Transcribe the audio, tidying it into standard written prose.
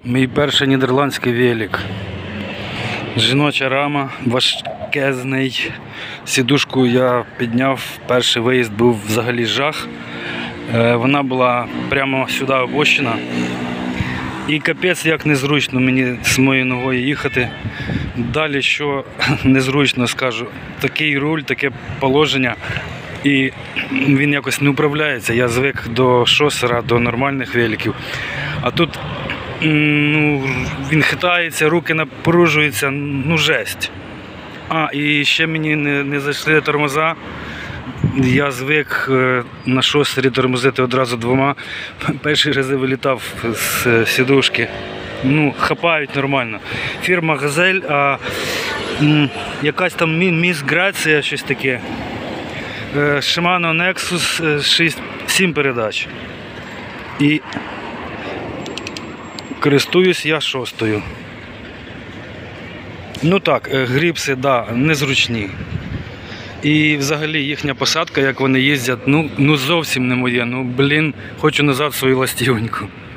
Мій перший нідерландський велик. Жіноча рама, важкезний. Сідушку я підняв, перший виїзд був взагалі жах. Вона була прямо сюди обощена. І капець як незручно мені з моєю ногою їхати. Далі що незручно скажу, такий руль, таке положення. І він якось не управляється. Я звик до шосера, до нормальних великів. А тут він хитається, руки напружуються, жесть. І ще мені не зайшли тормоза. Я звик на шосері тормозити одразу двома. Перші рази вилітав з сідушки. Хапають нормально. Фірма Газель, а якась там Міс Грація, щось таке. Shimano Nexus 7 передач. І користуюсь я шостою. Гріпси, незручні. І взагалі їхня посадка, як вони їздять, зовсім не моє. Хочу назад свою ластівоньку.